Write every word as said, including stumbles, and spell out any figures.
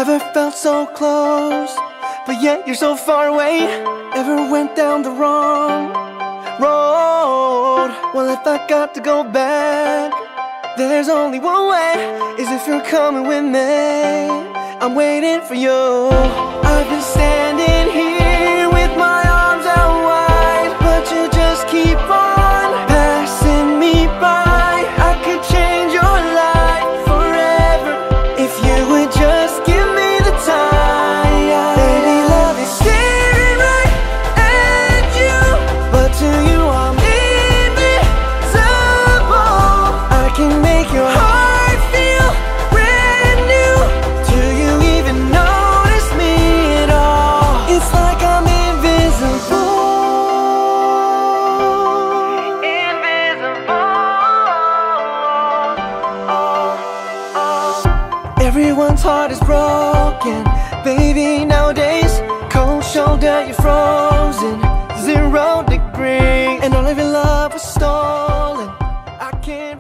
Never felt so close, but yet you're so far away. Ever went down the wrong road? Well, if I got to go back, there's only one way, is if you're coming with me. I'm waiting for you. I've been standing here with my arms out wide, but you just keep on passing me by. I could change your life forever if you would just give me the time. Baby, love is staring right at you, but to you I'm invisible. I can make your heart feel brand new. Do you even notice me at all? It's like I'm invisible. Invisible. Oh, oh. Everyone's heart is broken, baby, nowadays. Cold shoulder, you're frozen, zero degree, and all of your love was stolen. I can't